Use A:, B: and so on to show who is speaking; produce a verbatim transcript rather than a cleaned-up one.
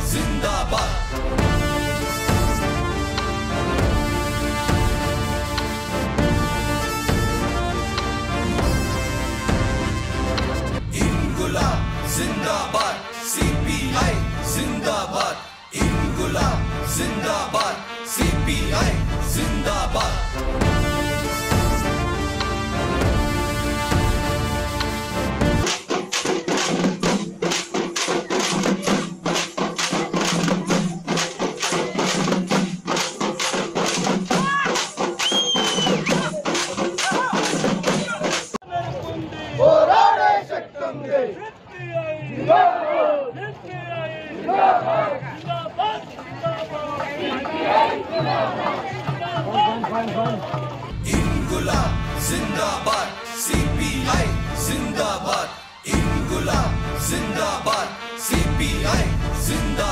A: जिंदाबाद। इंकुलाब जिंदाबाद, सीपीआई जिंदाबाद। इंकुलाब जिंदाबाद, सीपीआई जिंदाबाद। इंकुलाब जिंदाबाद, सीपीआई जिंदाबाद। इंकुलाब जिंदाबाद, सीपीआई जिंदाबाद।